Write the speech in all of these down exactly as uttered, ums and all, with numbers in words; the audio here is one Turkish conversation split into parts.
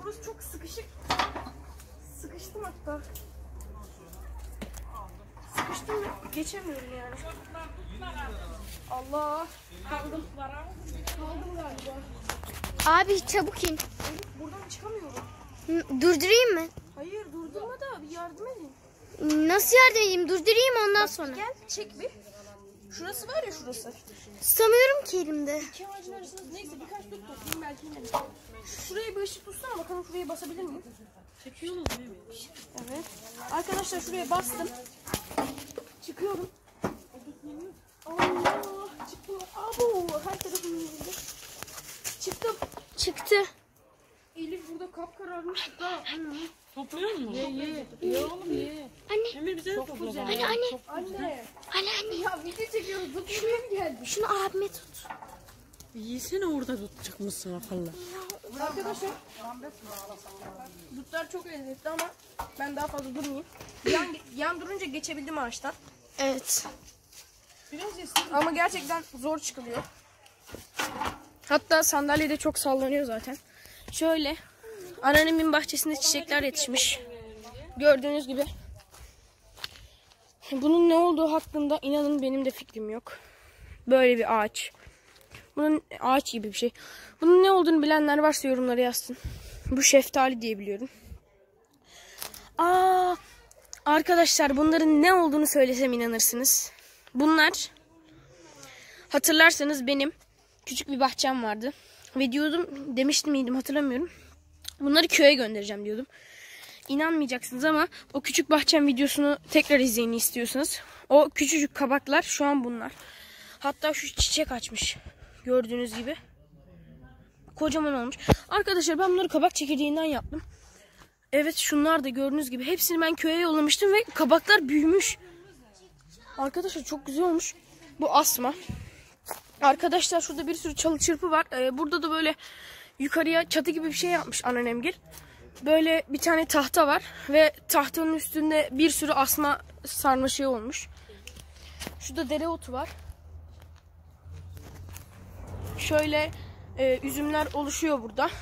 burası çok sıkışık. Sıkıştım hatta. Sıkıştım ve geçemiyorum yani. Allah. Kaldım. Kaldım galiba. Abi çabuk in. Buradan çıkamıyorum. Durdurayım mı? Hayır durdurma da bir yardım edin. Nasıl yardım edeyim? Durdurayım ondan Bak, sonra. gel çek bir. Şurası var ya şurası. Tutamıyorum ki elimde. İki ağacın arasında neyse birkaç tut toplayayım belki yine. Şuraya bir ışık tutsana bakalım şuraya basabilir miyim? Çekiyorsunuz değil mi? Evet. Arkadaşlar şuraya bastım. Çıkıyorum. Allah çıktım. Abo her tarafım yenildi. Çıktım. Çıktı. Elif burada kapkararmış. Topluyor musun? Ye ye. Ye oğlum ye. Anne. Emir bize de topla. Anne anne. Anne. Anne anne. Ya video çekiyoruz. Dur şuraya mı geldi? Şunu abime tut. Yesene orada tutacak mısın akıllı? Arkadaşlar. Dutlar çok lezzetli ama ben daha fazla durmayayım. Yan, yan durunca geçebildim ağaçtan. Evet. Biraz yesin. Ama gerçekten zor çıkılıyor. Hatta sandalye de çok sallanıyor zaten. Şöyle anneannemin bahçesinde çiçekler yetişmiş. Gördüğünüz gibi. Bunun ne olduğu hakkında inanın benim de fikrim yok. Böyle bir ağaç. Bunun ağaç gibi bir şey. Bunun ne olduğunu bilenler varsa yorumlara yazsın. Bu şeftali diye biliyorum. Aa, arkadaşlar bunların ne olduğunu söylesem inanırsınız. Bunlar hatırlarsanız benim küçük bir bahçem vardı. Ve diyordum demiştim miydim hatırlamıyorum. Bunları köye göndereceğim diyordum. İnanmayacaksınız ama o küçük bahçem videosunu tekrar izleyin istiyorsanız. O küçücük kabaklar şu an bunlar. Hatta şu çiçek açmış. Gördüğünüz gibi. Kocaman olmuş. Arkadaşlar ben bunları kabak çekirdeğinden yaptım. Evet şunlar da gördüğünüz gibi. Hepsini ben köye yollamıştım ve kabaklar büyümüş. Arkadaşlar çok güzel olmuş. Bu asma. Arkadaşlar şurada bir sürü çalı çırpı var. Ee, burada da böyle yukarıya çatı gibi bir şey yapmış anneannemgil. Böyle bir tane tahta var. Ve tahtanın üstünde bir sürü asma sarmaşığı olmuş. Şurada dereotu var. Şöyle e, üzümler oluşuyor burada.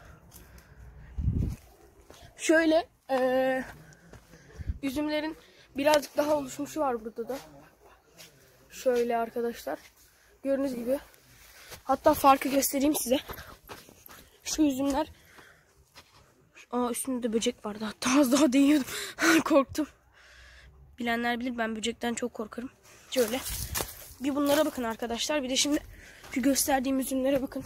Şöyle e, üzümlerin birazcık daha oluşmuşu var burada da. Şöyle arkadaşlar. Gördüğünüz gibi. Hatta farkı göstereyim size. Şu üzümler. Aa üstünde de böcek vardı. Hatta az daha değiyordum. Korktum. Bilenler bilir ben böcekten çok korkarım. Şöyle. Bir bunlara bakın arkadaşlar. Bir de şimdi şu gösterdiğim üzümlere bakın.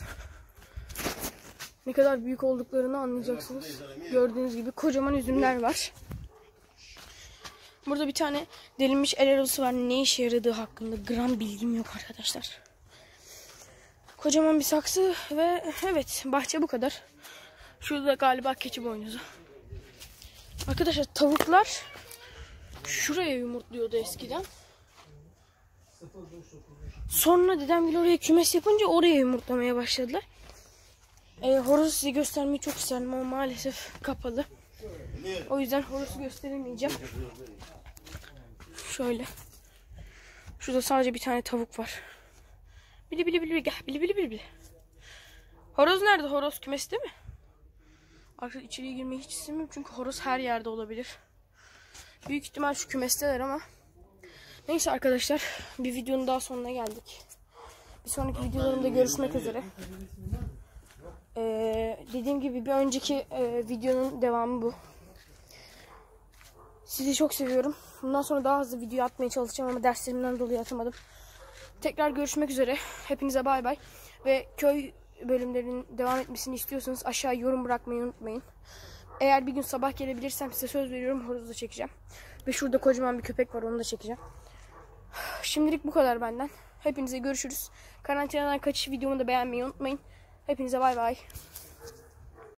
Ne kadar büyük olduklarını anlayacaksınız. Gördüğünüz gibi kocaman üzümler var. Burada bir tane delinmiş el arabası var. Ne işe yaradığı hakkında gram bilgim yok arkadaşlar. Kocaman bir saksı ve evet bahçe bu kadar. Şurada galiba keçi boynuzu. Arkadaşlar tavuklar şuraya yumurtluyordu eskiden. Sonra dedemgil oraya kümes yapınca oraya yumurtlamaya başladılar. E, horozu size göstermeyi çok isterim ama maalesef kapalı. O yüzden horozu gösteremeyeceğim. Şöyle. Şurada sadece bir tane tavuk var. Bili bili bili gel bili bili bili bili. Horoz nerede? Horoz kümeste mi? Arkadaşlar içeriye girmeyi hiç istemiyorum çünkü horoz her yerde olabilir. Büyük ihtimal şu kümesteler ama. Neyse arkadaşlar bir videonun daha sonuna geldik. Bir sonraki videolarımda görüşmek üzere. Ee, dediğim gibi bir önceki e, videonun devamı bu. Sizi çok seviyorum. Bundan sonra daha hızlı video atmaya çalışacağım ama derslerimden dolayı atamadım. Tekrar görüşmek üzere. Hepinize bay bay. Ve köy bölümlerinin devam etmesini istiyorsanız aşağı yorum bırakmayı unutmayın. Eğer bir gün sabah gelebilirsem size söz veriyorum horozu da çekeceğim. Ve şurada kocaman bir köpek var onu da çekeceğim. Şimdilik bu kadar benden. Hepinize görüşürüz. Karantinadan kaçış videomu da beğenmeyi unutmayın. Hepinize bay bay.